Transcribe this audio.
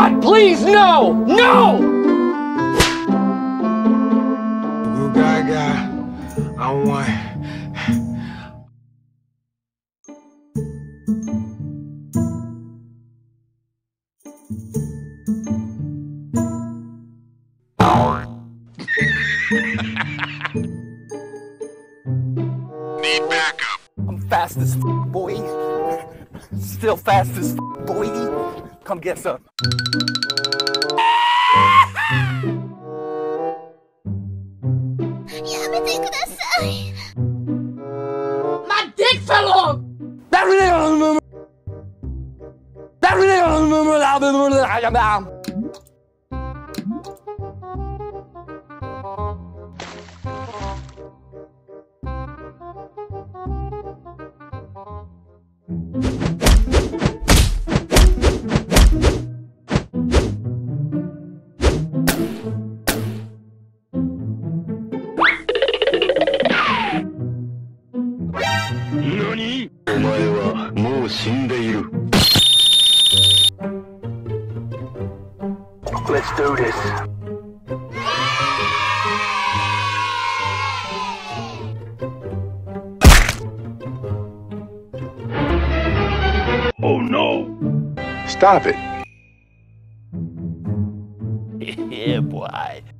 God, please, no! No! Ooh, Gaga, I want. Need backup. I'm fast as boy. Still fast as boy. Come get some. My dick fell off! NANI?お前はもう死んでいる。Let's do this. Oh no! Stop it. Yeah, boy.